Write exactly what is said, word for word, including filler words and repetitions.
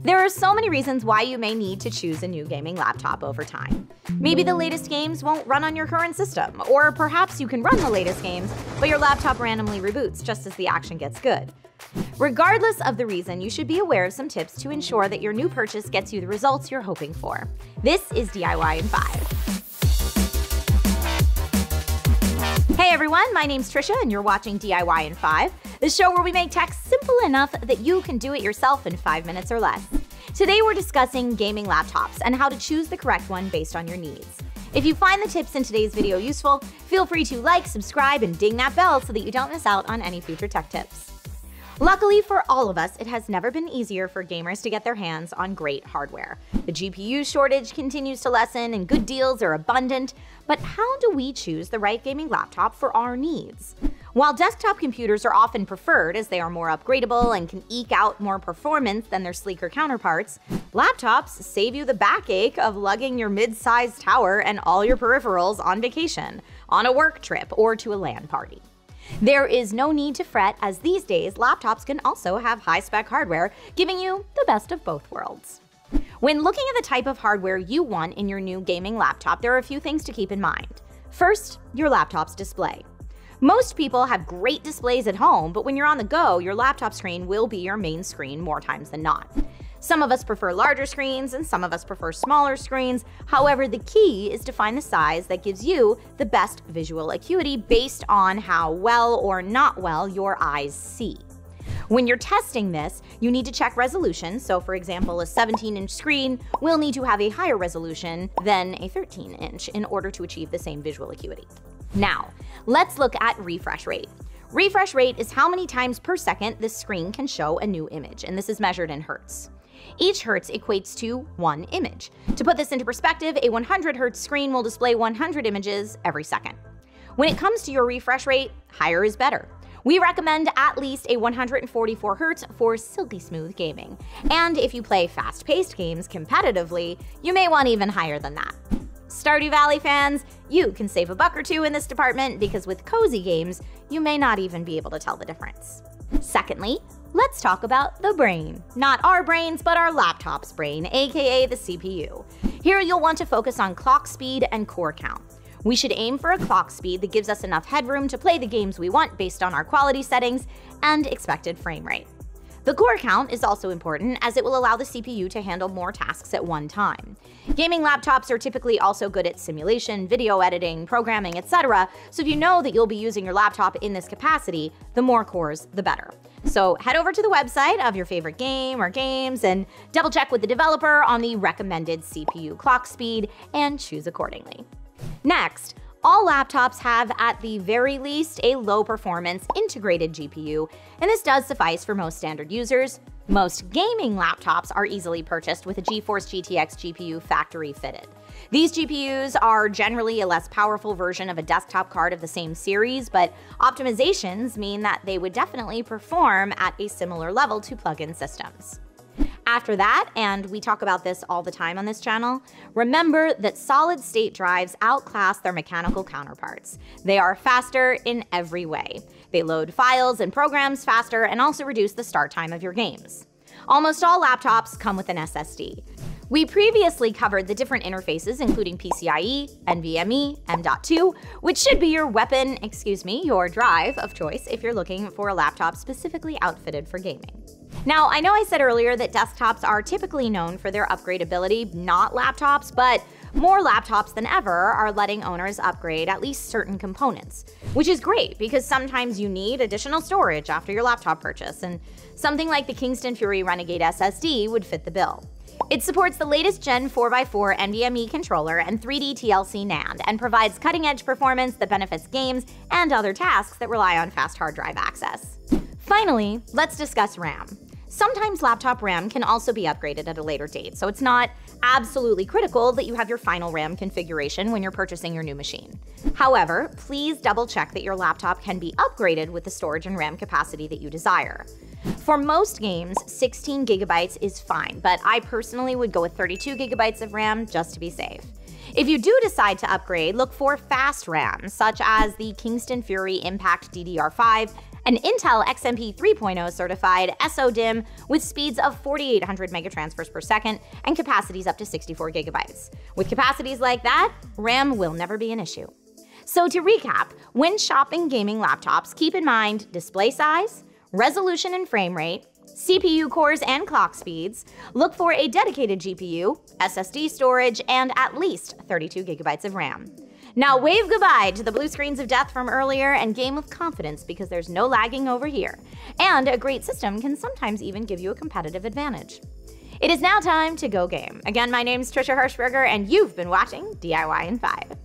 There are so many reasons why you may need to choose a new gaming laptop over time. Maybe the latest games won't run on your current system, or perhaps you can run the latest games, but your laptop randomly reboots just as the action gets good. Regardless of the reason, you should be aware of some tips to ensure that your new purchase gets you the results you're hoping for. This is D I Y in five. Hey everyone, my name's Trisha and you're watching D I Y in five, the show where we make tech simple enough that you can do it yourself in five minutes or less. Today we're discussing gaming laptops and how to choose the correct one based on your needs. If you find the tips in today's video useful, feel free to like, subscribe, and ding that bell so that you don't miss out on any future tech tips. Luckily for all of us, it has never been easier for gamers to get their hands on great hardware. The G P U shortage continues to lessen and good deals are abundant, but how do we choose the right gaming laptop for our needs? While desktop computers are often preferred as they are more upgradable and can eke out more performance than their sleeker counterparts, laptops save you the backache of lugging your mid-sized tower and all your peripherals on vacation, on a work trip, or to a LAN party. There is no need to fret, as these days laptops can also have high-spec hardware, giving you the best of both worlds. When looking at the type of hardware you want in your new gaming laptop, there are a few things to keep in mind. First, your laptop's display. Most people have great displays at home, but when you're on the go, your laptop screen will be your main screen more times than not. Some of us prefer larger screens and some of us prefer smaller screens. However, the key is to find the size that gives you the best visual acuity based on how well or not well your eyes see. When you're testing this, you need to check resolution. So for example, a seventeen inch screen will need to have a higher resolution than a thirteen inch in order to achieve the same visual acuity. Now, let's look at refresh rate. Refresh rate is how many times per second the screen can show a new image, and this is measured in hertz. Each hertz equates to one image. To put this into perspective, a one hundred hertz screen will display one hundred images every second. When it comes to your refresh rate, higher is better. We recommend at least a one hundred forty-four hertz for silky smooth gaming. And if you play fast-paced games competitively, you may want even higher than that. Stardew Valley fans, you can save a buck or two in this department because with cozy games, you may not even be able to tell the difference. Secondly, let's talk about the brain. Not our brains, but our laptop's brain, aka the C P U. Here you'll want to focus on clock speed and core count. We should aim for a clock speed that gives us enough headroom to play the games we want based on our quality settings and expected frame rate. The core count is also important as it will allow the C P U to handle more tasks at one time. Gaming laptops are typically also good at simulation, video editing, programming, et cetera, so if you know that you'll be using your laptop in this capacity, the more cores, the better. So head over to the website of your favorite game or games and double check with the developer on the recommended C P U clock speed and choose accordingly. Next, all laptops have at the very least a low-performance integrated G P U, and this does suffice for most standard users. Most gaming laptops are easily purchased with a GeForce G T X G P U factory fitted. These G P Us are generally a less powerful version of a desktop card of the same series, but optimizations mean that they would definitely perform at a similar level to plug-in systems. After that, and we talk about this all the time on this channel, remember that solid-state drives outclass their mechanical counterparts. They are faster in every way. They load files and programs faster and also reduce the start time of your games. Almost all laptops come with an S S D. We previously covered the different interfaces, including P C I E, N V M e, M dot two, which should be your weapon, excuse me, your drive of choice if you're looking for a laptop specifically outfitted for gaming. Now, I know I said earlier that desktops are typically known for their upgradability, not laptops, but more laptops than ever are letting owners upgrade at least certain components, which is great because sometimes you need additional storage after your laptop purchase, and something like the Kingston Fury Renegade S S D would fit the bill. It supports the latest Gen four by four N V M e controller and three D T L C NAND, and provides cutting-edge performance that benefits games and other tasks that rely on fast hard drive access. Finally, let's discuss RAM. Sometimes laptop RAM can also be upgraded at a later date, so it's not absolutely critical that you have your final RAM configuration when you're purchasing your new machine. However, please double check that your laptop can be upgraded with the storage and RAM capacity that you desire. For most games, sixteen gigabytes is fine, but I personally would go with thirty-two gigabytes of RAM just to be safe. If you do decide to upgrade, look for fast RAM, such as the Kingston Fury Impact D D R five An Intel X M P three point oh certified S O DIMM with speeds of forty-eight hundred megatransfers per second and capacities up to sixty-four gigabytes. With capacities like that, RAM will never be an issue. So to recap, when shopping gaming laptops, keep in mind display size, resolution and frame rate, C P U cores and clock speeds, look for a dedicated G P U, S S D storage, and at least thirty-two gigabytes of RAM. Now wave goodbye to the blue screens of death from earlier and game with confidence because there's no lagging over here. And a great system can sometimes even give you a competitive advantage. It is now time to go game. Again, my name's Trisha Hirschberger and you've been watching D I Y in five.